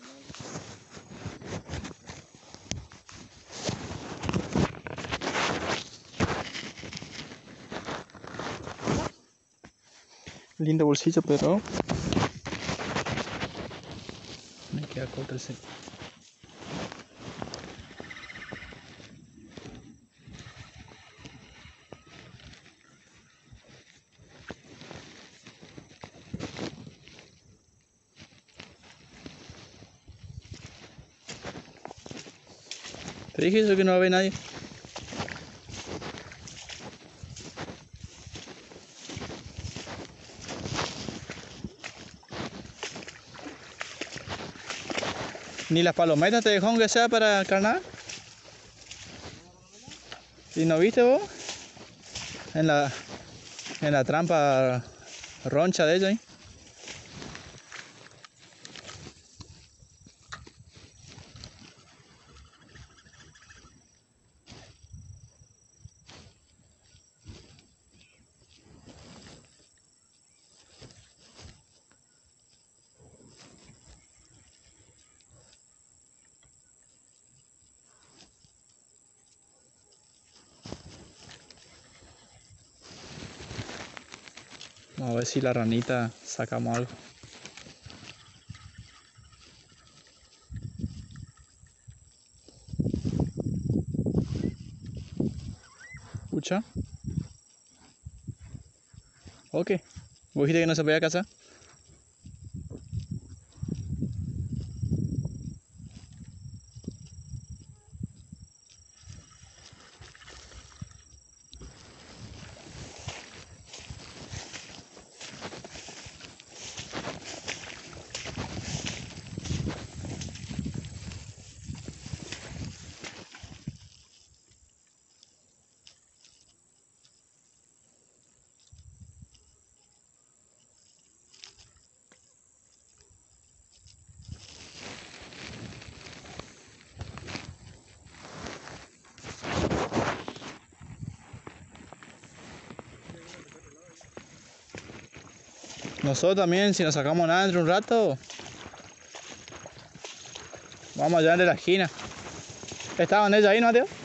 Lindo bolsillo, pero me queda corto el set. Te dije eso, que no va a ver nadie. Ni las palometas te dejó, aunque sea para carnal. ¿Y no viste vos? En la trampa roncha de ellos ahí. Vamos a ver si la ranita sacamos algo. ¿Escucha? Ok. ¿Vos dijiste que no se podía cazar? Nosotros también, si nos sacamos nada dentro de un rato, vamos allá de la esquina. ¿Estaban ellos ahí, no, Mateo?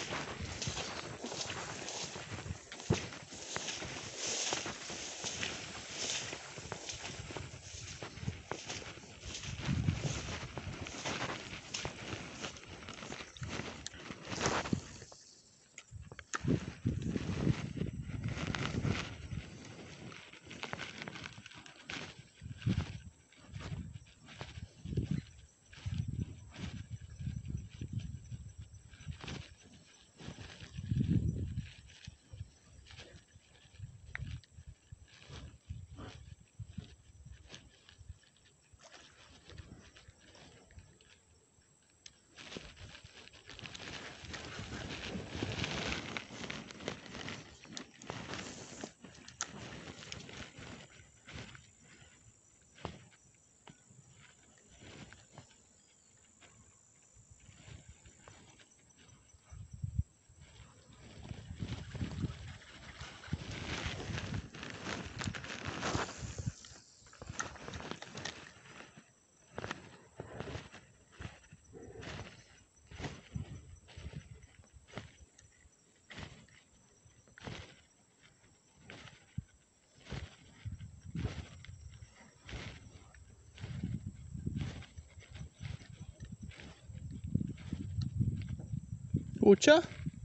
¿Escucha?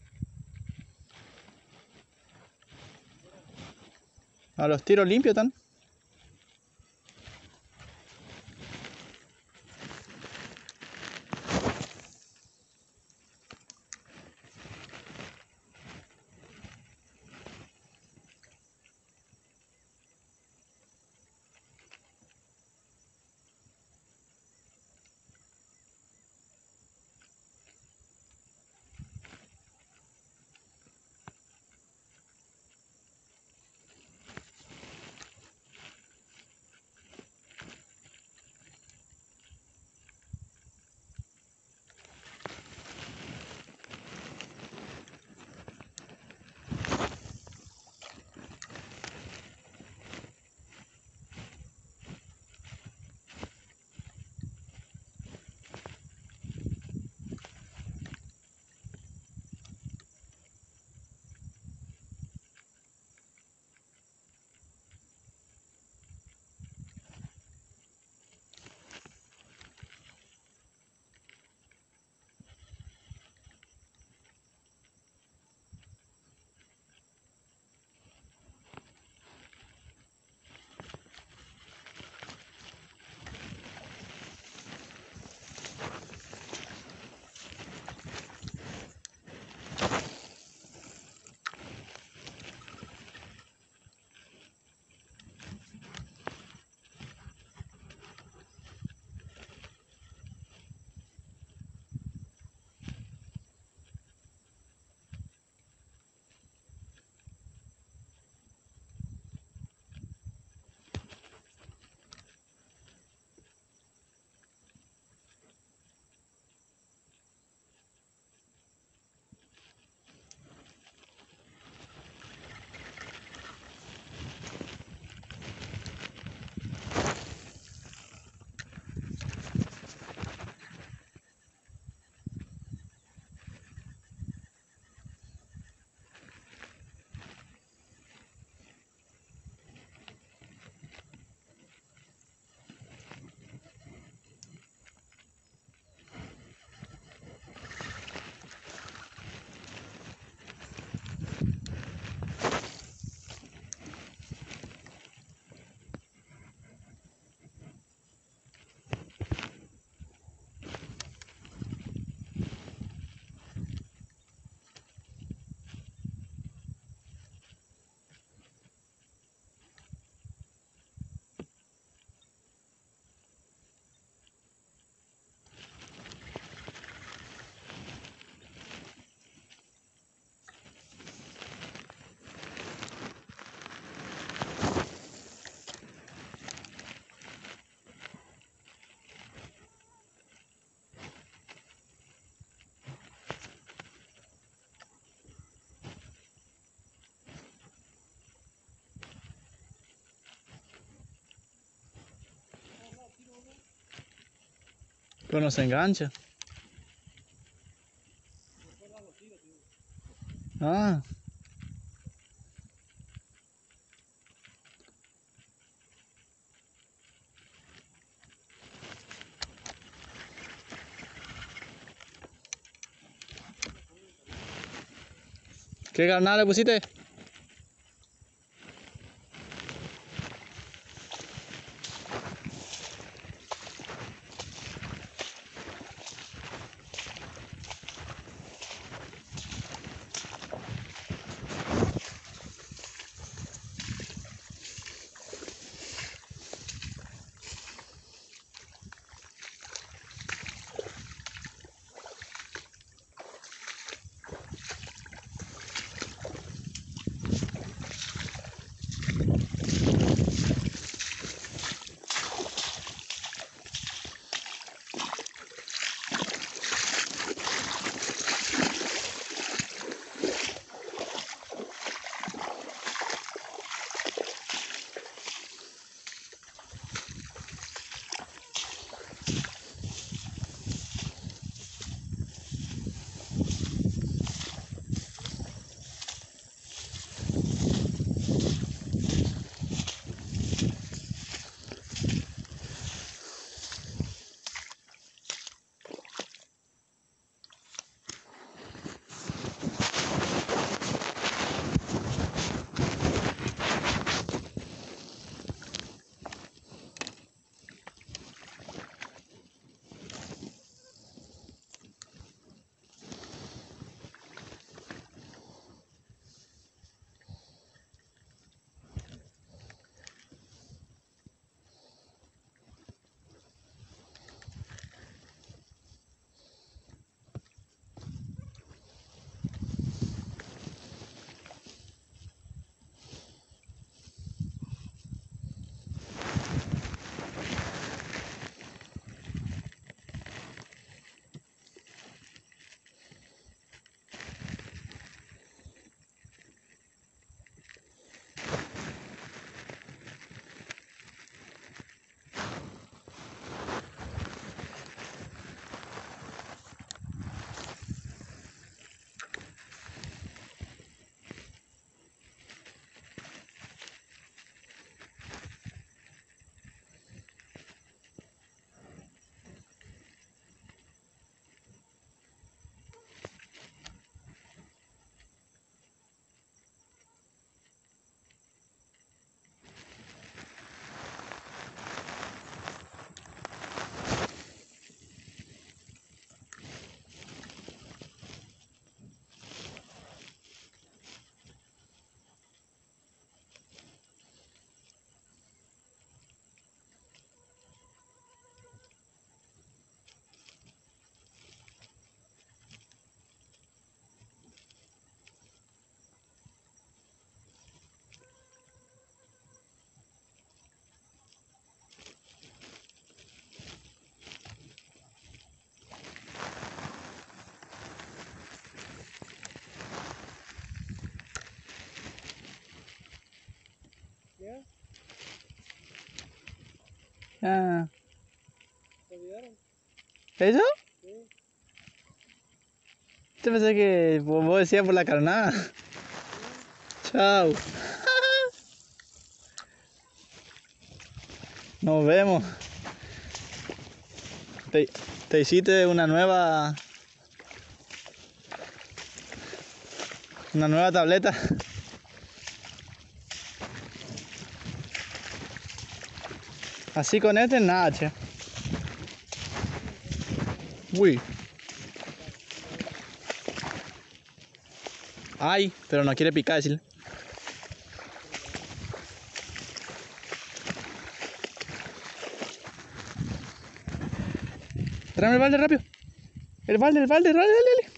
A los tiros limpios están. Pero no se engancha. Ah. ¿Qué carnal le pusiste? Ah. ¿Te olvidaron? ¿Eso? Sí. Yo pensé que vos decías por la carnada. Chao. Nos vemos. Te, te hiciste una nueva tableta. Así con este nada, che. Uy. Ay, pero no quiere picar, decirle. Tráeme el balde rápido. El balde, dale, dale.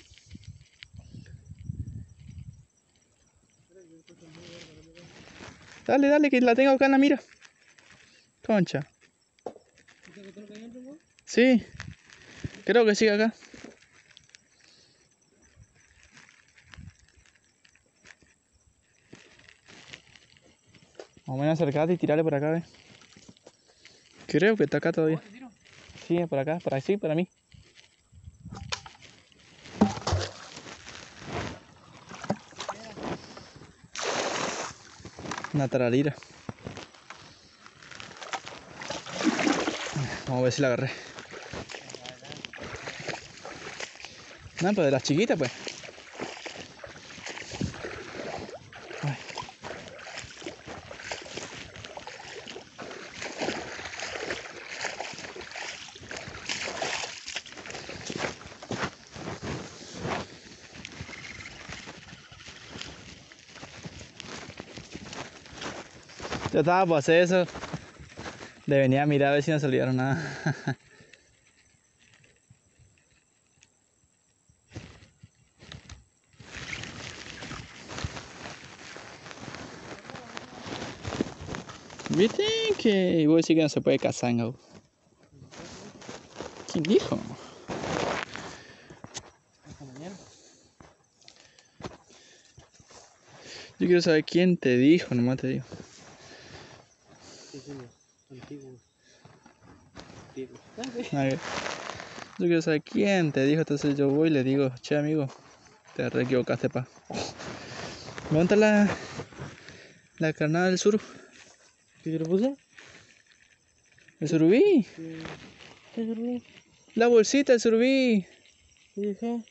Dale, dale, que la tengo acá en la mira. Concha. ¿Viste que lo que hay adentro, vos? Sí, creo que sí acá. Vamos a acercarte y tirarle por acá, ¿ves? Creo que está acá todavía. Sí, por acá, por así, para mí. Una tararira. Vamos a ver si la agarré. No, pero de las chiquitas, pues. Ay. Yo estaba por hacer eso. De venir a mirar a ver si no salieron nada. ¿Viste que voy a decir que no se puede cazar en Gau? ¿Quién dijo? Hasta mañana. Yo quiero saber quién te dijo, nomás te digo. Sí, sí, antiguo. A ver, yo quiero saber quién te dijo, entonces yo voy y le digo, che amigo, te re equivocaste, pa. ¿Dónde está la carnada del sur? ¿Qué te lo puse? ¿El surubí? ¿Qué surubí? La bolsita del surubí. ¿Qué dije?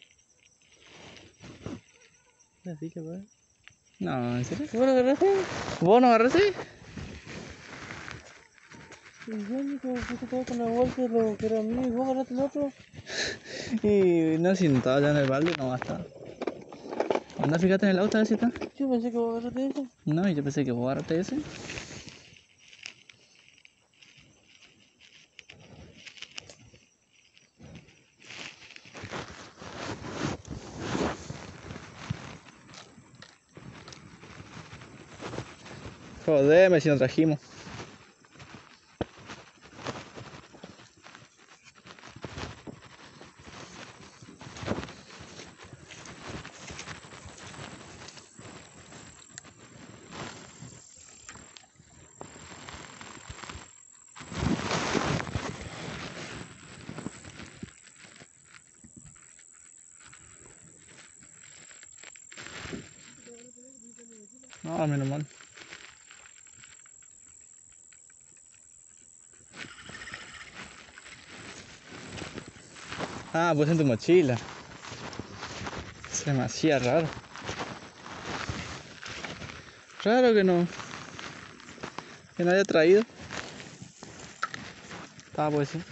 Así que va. No, ¿en serio? ¿Vos lo agarraste? ¿Vos no agarraste? Y yo, mijo, fuiste todo con la bolsa de lo que era mío y vos agarraste el otro. Y no, si no estaba ya en el balde, no basta. Anda, fíjate en el auto a ver si está. Yo pensé que vos agarraste ese. No, y yo pensé que vos agarraste ese. Joder, si no trajimos. No, menos mal. Ah, pues en tu mochila. Es demasiado raro. Raro que no haya traído. Ah, pues sí.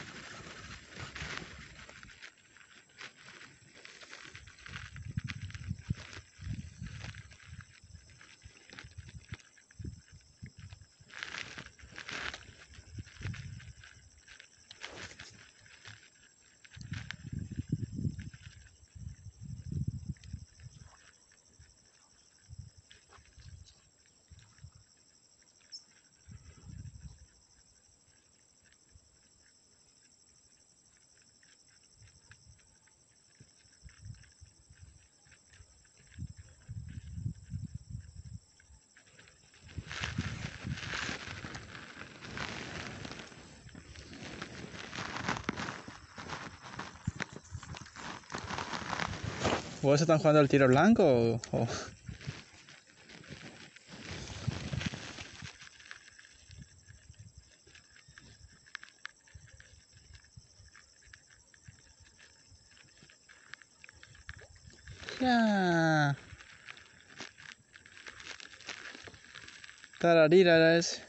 ¿Vos están jugando al tiro blanco o? Ya. Tararira era ese.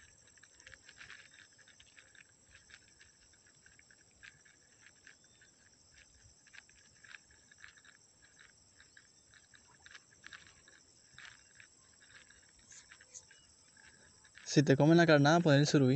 Si te comen la carnada, poner el surubí.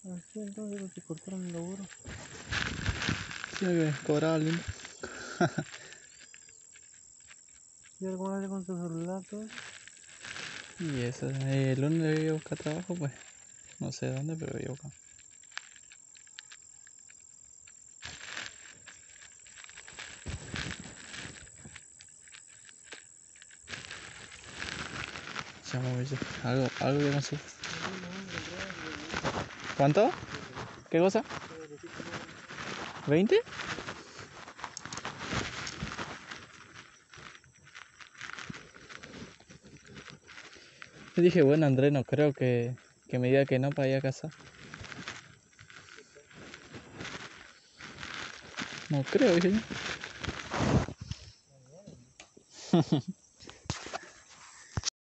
Así entonces no te cortaron el laburo. Sí, que cobraba lindo. ¿Y algo más con tu celular todo? Y eso, el lunes le voy a buscar trabajo, pues. No sé dónde, pero voy a buscar. Ya me voy, algo que conseguir. ¿Cuánto? ¿Qué cosa? ¿20? Le dije, bueno, Andrés, no creo que me diga que no para ir a casa. No creo, dije yo.